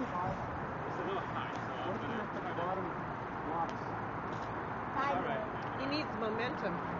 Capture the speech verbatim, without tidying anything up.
It's a little high, so I'm gonna try to... Bottom blocks. All right. He needs momentum.